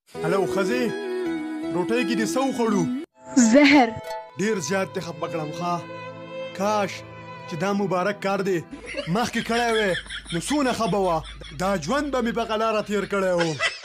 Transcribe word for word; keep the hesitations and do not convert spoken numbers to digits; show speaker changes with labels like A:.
A: هلو ښځې روټۍ کې دې څه وخوړو؟
B: زهر.
A: ډېر زیات دې خفه کړم ښه کاش چې دا مبارک کار دی مخکې کړی وی نو څونه ښه به وه دا ژوند به مې په غلاره تېر کړی و